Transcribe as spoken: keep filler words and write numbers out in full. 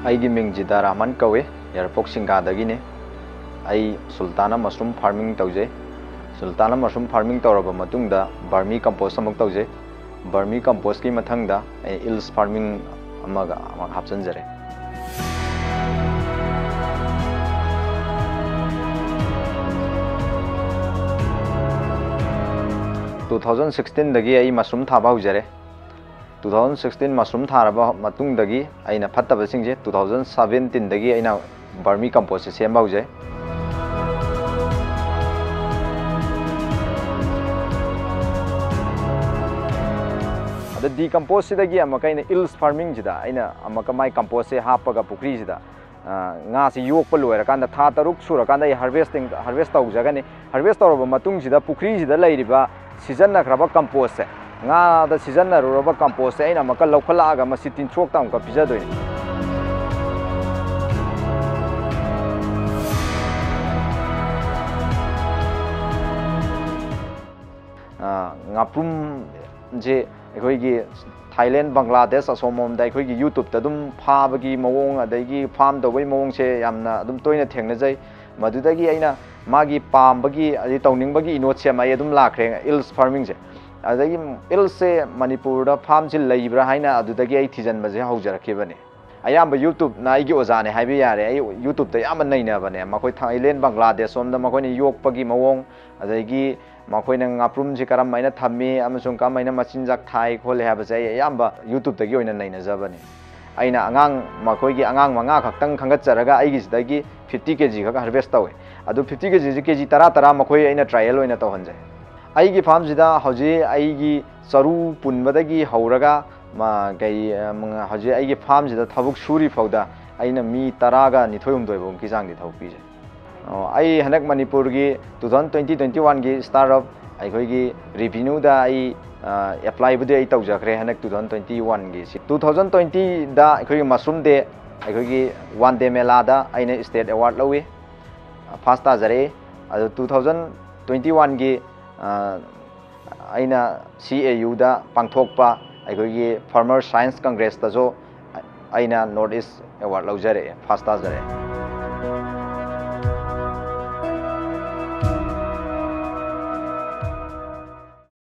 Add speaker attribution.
Speaker 1: ꯑꯩꯒꯤ ꯃꯤꯡ Zidda Rahaman ꯀꯧꯏ Yairipok ꯁꯤꯡꯒꯥꯗꯒꯤꯅꯤ ꯑꯩ ꯁꯨꯜꯇꯥꯅꯥ ꯃꯁꯔꯨꯝ ꯐꯥꯔꯃꯤꯡ ꯇꯧꯖꯩ ꯁꯨꯜꯇꯥꯅꯥ ꯃꯁꯔꯨꯝ ꯐꯥꯔꯃꯤꯡ ꯇꯧꯔꯕ ꯃꯇꯨꯡꯗ vermi compost ꯑꯃꯨꯛ ꯇꯧꯖꯩ vermi compost ꯀꯤ ꯃꯊꯪꯗ ꯑꯩ Eels farming ꯑꯃꯒ ꯑꯃꯨꯛ ꯍꯥꯞꯆꯟꯖꯔꯦ twenty sixteen dagi ai mushroom thaba hujare twenty sixteen mushroom tharaba matungdagi aina phattaba singje twenty seventeen dagi aina vermi compost se semba hujai ada decompose dagi amaka aina Eels farming jida aina amaka mai compost se hapaga pukri jida nga si yokpa loirakanda tha taruk surakanda ai harvesting harvest tawjagani harvest tawraba matung jida pukri jida leiriba season na kraba compost se nga da season na ruraba compost se aina maka lokhala aga masi tin chok tam ka pija doi ngaprum je ekhoi gi Thailand Bangladesh asomom da ekhoi gi YouTube ta dum phabagi mawong adagi farm dawai mawong se yamna dum toina thengnajai madudagi aina magi pambagi adi tawningbagi inot se mai adum lakhre Eels farming je adagi Eels se Manipur da farm jil leibra haina adudagi ai thijan baje haujarakibane ayamba YouTube na igi ozane haibi yare ai YouTube ta yam naina bane makoi Thailand Bangladesh som da makoi ni yokpagi mawong adagi makoi na ngaprum ji karam maina thammi amasung kam maina machinjak thai khole ha baje ayamba YouTube ta gi oina naina jabane aina angang makoi gi angang manga khaktang khangat charaga ai gi sidagi fifty kilograms khak harvest tawe adu fifty kilograms kg tara tara makoi aina trial oina tawhanjai ai gi farm jida hoji ai gi charu punbadagi hauraga ma gai hoji ai gi farm jida thabuk suri fauda aina mi tara ga nithoi umdoi bom ki jang di thau pi je ai hanak Manipur gi twenty twenty-one gi startup ai khoi gi revenue da ai apply bude ai tawjakre hanak twenty twenty-one gi twenty twenty da khoi mushroom day ai khoi gi one day mela da aina state award lawi first tajare adu twenty twenty-one gi aina C A U da pangthokpa ai khoi gi farmer science congress ta jo aina north east award laujare first tajare